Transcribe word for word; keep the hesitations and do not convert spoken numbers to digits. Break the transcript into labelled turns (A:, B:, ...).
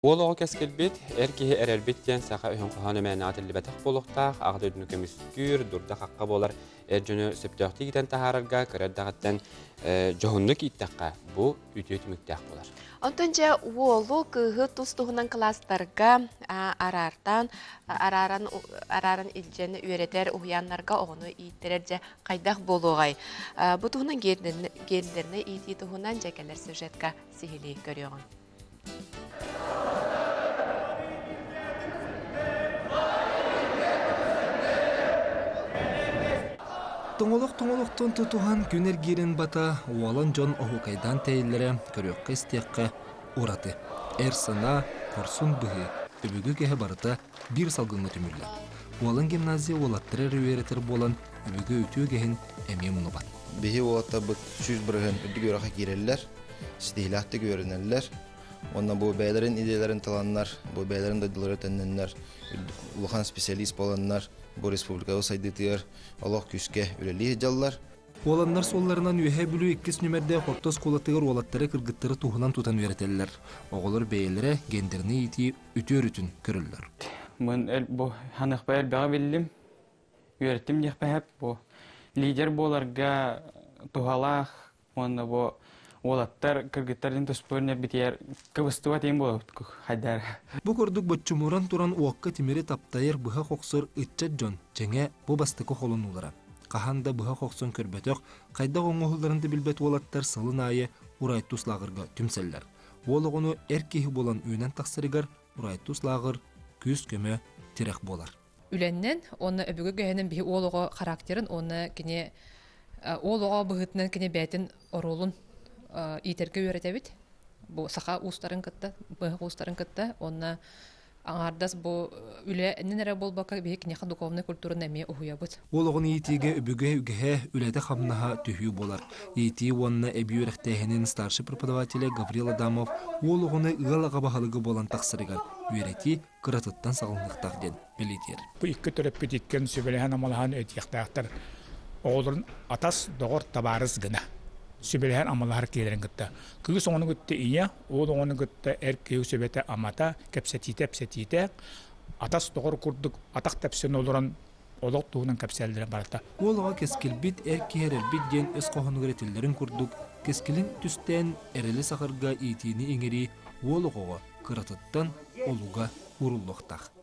A: Уолого кескелбит, эркиһи эрэлбиттен саха үһүн коханы мәнаат илбетах болохтаах, ағды дүнү көмүскүр, дурда хаққа болар эржөнү сөптөөхти китен тахарарга, көрөддағаттан жоһуннук иттаққа бу үтүөт мүктәэх болар.
B: Онтонча уолу кыһы тустуһунан класстарга арартан араран араран илжени үеретер уяннарга огону ииттерерже кайдах болугай. Бу туһунан гелдерне иити туһунан жекелер сюжетка сихили көрөөгөн.
C: Тоңолок-тоңолоктон тутуған күнер гирин бата уалан жон оһукайдан тәйілері көрөкке істеққа ураты. Эрсана, корсун бұғы, өбігі кәе барыта бір салғыңы түмірлі. Уалан гимназия олаттыры рөверетір болан өбігі өтіу кәхін әме мұны бат.
D: Бихи олатта бұт сүз бұрығын үдді көріға керелілер, стихилақты көрінелілер. Онна бұл бәйлерін идеяларын таланлар, бұл бәйлерін дадылары тәнненлер, улахан специалист боланлар, бұл республикалы сайдытығыр, олақ күске үлелі жаллар.
C: Оланлар солларынан үйе бүлі еккес нөмерде қоқтас қолатығыр олаттары кіргіттері туғынан тұтан веретелілер. Оғылыр бәйлері гендеріне еті үтер үтін көрілілер.
E: Мен бұл ханық бәйір бәға білдім, үйерттім декпәйіп, бұл лидер боларға туғалақ, онна бұл олаттар кыргыттардың тұспырына бітер кыбыстыва тейін болып қайдар.
C: Бұ көрдік бұтчымуран тұран уаққа темері таптайыр бұға қоқсыр үтчет жон, жәңе бұ бастықы қолын ұлыра. Қаханда бұға қоқсын көрбетіқ, қайда оңғылдарынды білбет олаттар сылын айы ұрайтус лағырға түмселдер. Ол оғыны әркейі болан өйнен тақсырығар ұрайтус лағыр күз көмі терек болар.
F: Үленнен, оны өбігі гөйенін бі олығы характерін, оны кене олыға бұғытынан кене бәтін оролын итерге үйретебит. Бу саха устарын кытта, быһы устарын кытта, онна аңардас бу үле эннере болбака бек неха духовный культура неме уябыт.
C: Ол огын итиге үбүгө үгө үлете хамнаха түһүү болар. Ити онна эбиюрехтехинин старший преподаватель Гаврил Адамов ол огыны ыгалага бахалыгы болан таксырыгар. Үйрети кыратыттан сагылныктак ден белитер.
G: Бу икки төрөп биткен сөбелехан амалхан өтияктактар. Оолун атас догор табарыз гына. Sübelher amalar keleren gitti. Kız onu gitti iyi, o da onu gitti erkeği sübete amata, kepsetite psetite. Atas doğru kurduk, atak tepsin oluran oluk tuğunun kepselleri barata.
C: Oğluğa keskil bit erkeğer elbit gen öz kohunu üretillerin kurduk. Keskilin tüsten ereli sakırga itiğini ingeri oğluğa kıratıttan oluğa urulluqtaq.